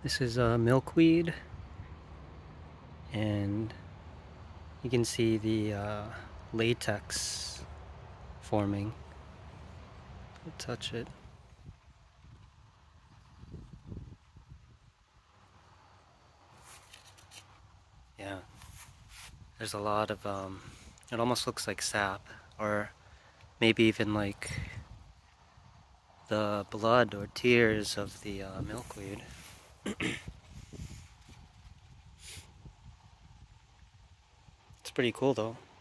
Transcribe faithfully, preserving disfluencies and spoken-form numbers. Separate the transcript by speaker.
Speaker 1: This is a uh, milkweed, and you can see the uh, latex forming. I'll touch it. Yeah, there's a lot of, um, it almost looks like sap, or maybe even like the blood or tears of the uh, milkweed. It's pretty cool though.